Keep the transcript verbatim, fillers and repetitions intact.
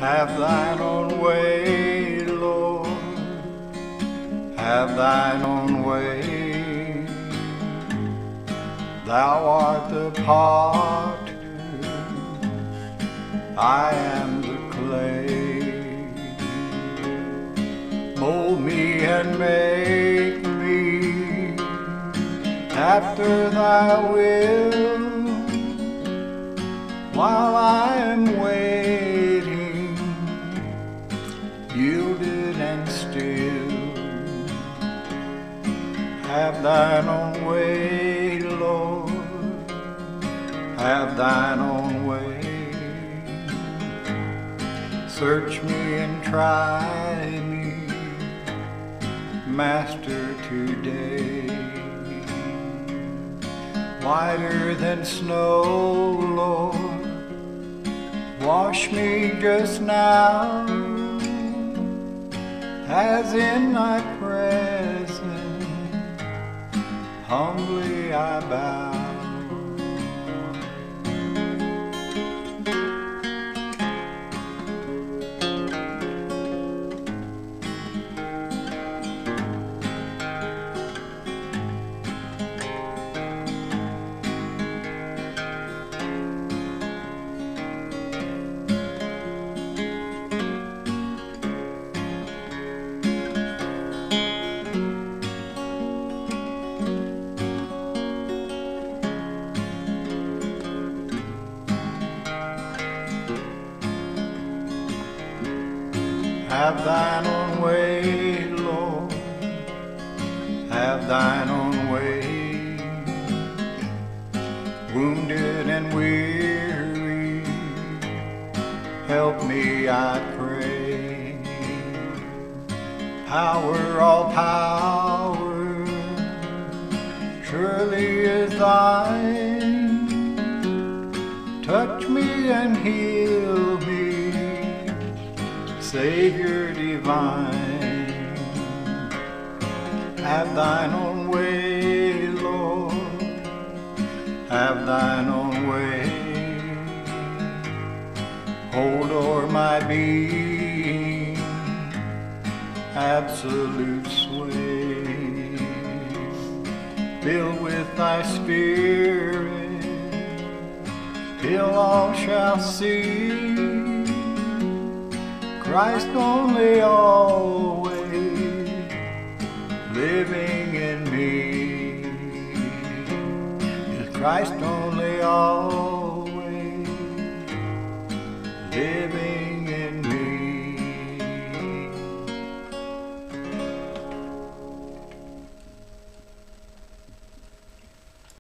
Have thine own way, Lord, have thine own way. Thou art the potter, I am the clay. Mold me and make me after thy will, while I am waiting, yielded and still. Have thine own way, Lord, have thine own way. Search me and try me, Master, today. Whiter than snow, Lord, wash me just now, as in thy presence humbly I bow. Have thine own way, Lord, have thine own way. Wounded and weary, help me, I pray. Power, all power, surely is thine. Touch me and heal me, Savior divine. Have thine own way, Lord, have thine own way. Hold o'er my being, absolute sway. Fill with thy spirit, till all shall see Christ only always living in me. Is Christ only always living